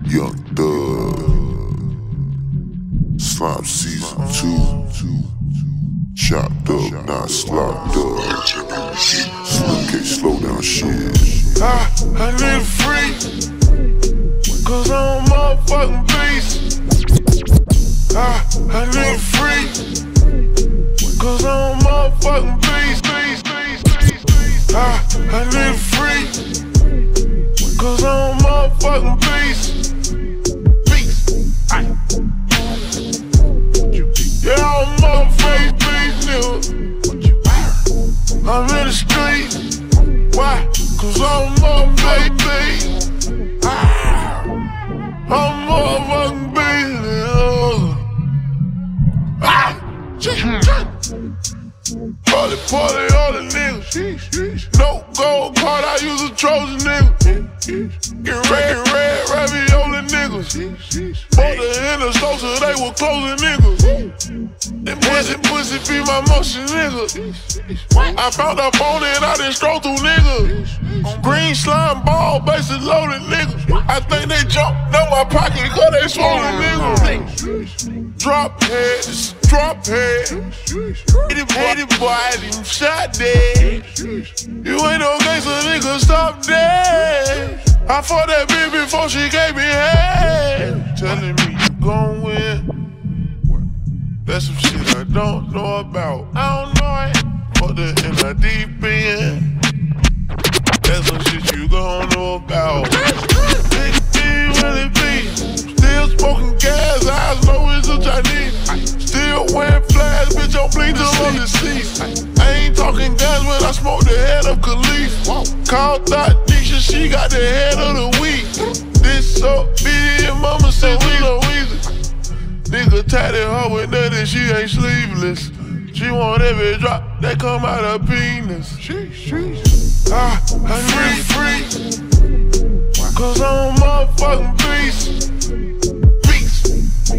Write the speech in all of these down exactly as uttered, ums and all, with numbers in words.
Young Thug, Slime Season two, chopped up, not slopped up. Slim K, slow down shit. I, I need free, cause I'm a motherfucking beast. I, I need free, cause I'm a motherfucking beast. beast, beast, beast, beast. I, I need free, cause I'm a motherfucking beast. Beast. Aye. Yeah, I'm a motherfucking beast, nigga. I'm in the street. Why? Cause I'm a motherfucking beast. Ah. I'm a motherfucking beast, nigga. Ah. Party, party, all the niggas. No gold card, I use a Trojan nigga. Get red, get red, ravioli niggas. Bought the in the store so they were closing niggas. That pussy, pussy be my motion nigga. I found up on it, I done stroll through niggas. Green slime ball, bases loaded niggas. I think they jumped out my pocket cause they swollen niggas. Drop heads, drop head. Hit it, hit it, boy, I didn't shot dead. You ain't no gangster, nigga, stop dead. I fought that bitch before she gave me head. Telling me you gon' win. That's some shit I don't know about. I don't know it. Put it in the deep end. That's some shit you gon' know about. Big B, really be. Still smoking gas, eyes low as a Chinese. Still wearing flags, bitch, I'm bleeding on the seats. I ain't talking guns when I smoke the head of Khalif. Call Thought Nisha, she got the head of the week. This so big, mama said we don't easy. Nigga tatted her with nothing, she ain't sleeveless. She want every drop that come out her penis. Ah, I need free, cause I'm a motherfucking beast. Beast.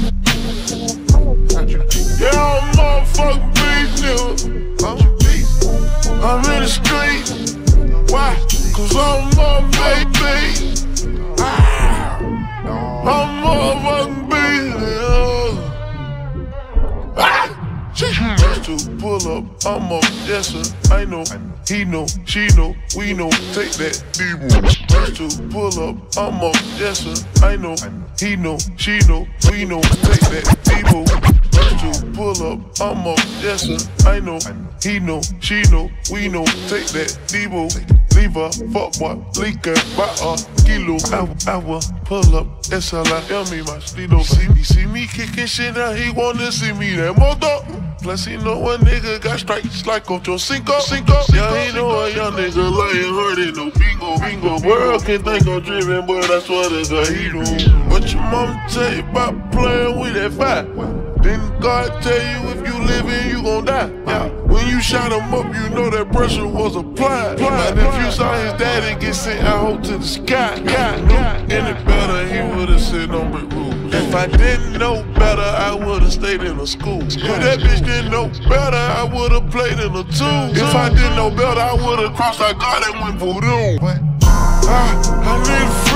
Yeah, I'm a motherfucking beast, nigga. I'm a beast. I'm in the street. Why? Cause I'm a motherfucking beast. Ah, I'm a motherfucking beast, nigga. Ah. Just to pull up, I'm up, yes sir, I know. He know, she know, we know, take that D-Bo. Just to pull up, I'm up, yes sir, I know. He know, she know, we know, take that D-Bo. Just to pull up, I'm up, yes sir, I know. He know, she know, we know, take that D-Bo. Leave a fuck boy, leak it by a kilo. I, I will pull up, S L I, tell me my stilo. See me, see me kicking shit now, he wanna see me that mother. Plus he know a nigga got strikes like Ocho Cinco, Cinco. Yeah, he know a young nigga lying hard in no bingo, bingo. World can think I'm driven, but I swear to God he know. What your mama tell you about playing with that fire? Didn't God tell you if you living, you gon' die? Yeah. When you shot him up, you know that pressure was applied. And if you saw his daddy get sent out to the sky, God knew any better, he would've said on brick road. If I didn't know better, I would've stayed in a school. If that bitch didn't know better, I would've played in a two. If I didn't know better, I would've crossed our God and went voodoo. I, I need